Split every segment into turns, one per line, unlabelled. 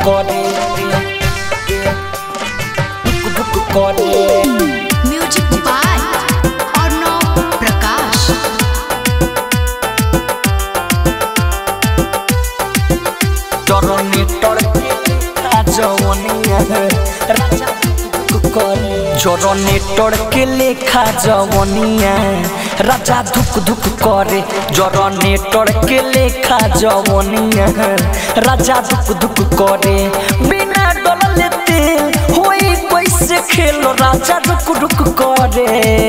करे दुख करे
music by Arnav Prakash.
Generator के जवनिया राजा दुख करे जनरेटर के लेखा जवनिया राजा धुक धुक करे जनरेटर के लेखा जवनिया राजा धुक धुक करे बिना डोलले तेल होई कैसे खेलो राजा धुक धुक करे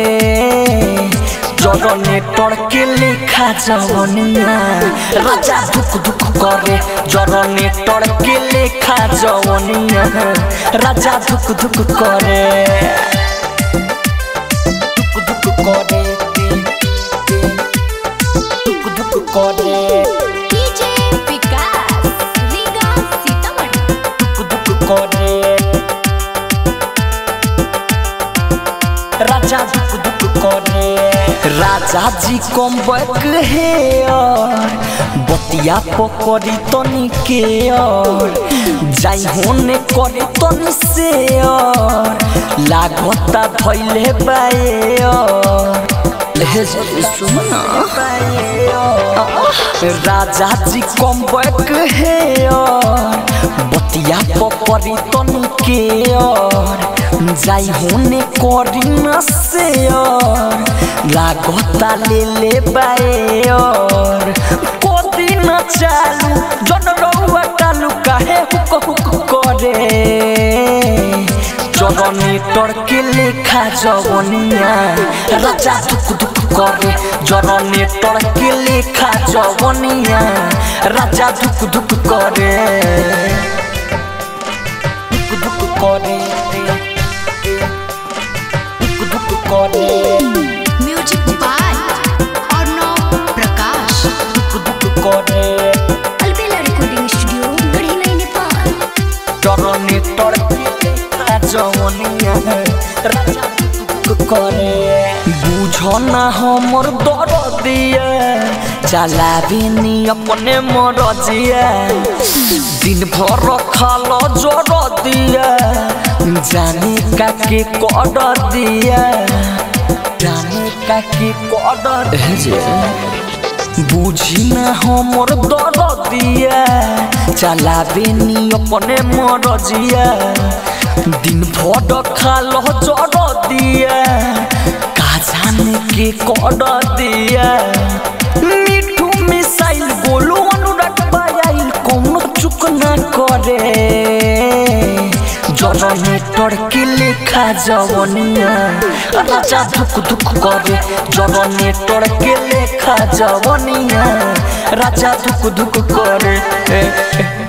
जनरेटर के लेखा जवनिया राजा धुक धुक करे जनरेटर के लेखा जवनिया राजा धुक धुक करे धुक धुक करे धुक धुक करे
डीजे विकास रीगा सीतामढ़ी।
धुक धुक करे राजा धुक धुक करे राजा जी कम बैक है और बतिया पकड़ी तनी के और जाई होने करे तनी से और लागता धैले बाए और सुना राजा जी कम बैक है और बतिया पकड़ी तनी के और जाई होने करी न से और लागता ले बाए और कोदी न चालू जन रहुआ टालू काहे हुक हुक करे जनरेटर के लेखा जवनिया राजा धुक धुक करे जनरेटर के लेखा जवनिया राजा धुक धुक करे धुक धुक करे धुक धुक करे
म्यूजिक बाय अर्णव प्रकाश।
धुक धुक करे
अलबेला रिकॉर्डिंग स्टूडियो गढ़ीलाई नेपाल।
जनरेटर के लेखा जवनिया राजा धुक करे बुझो ना हमर दरदिया चलाबिनी अपने मरजिया दिन भर खालो जर दिया जाने का के कर दिया जाने का के कर बुझी ना हमर दरदिया चलाबिनी अपने मरजिया दिन भर खालो जर दिया का जाने के कर दिया मिठू मिसाइल गोलू अनुराग बायाइल कौनो चुक ना करे जनरेटर के लेखा जवनिया राजा धुक धुक करे जनरेटर के लेखा जवनिया राजा धुक धुक करे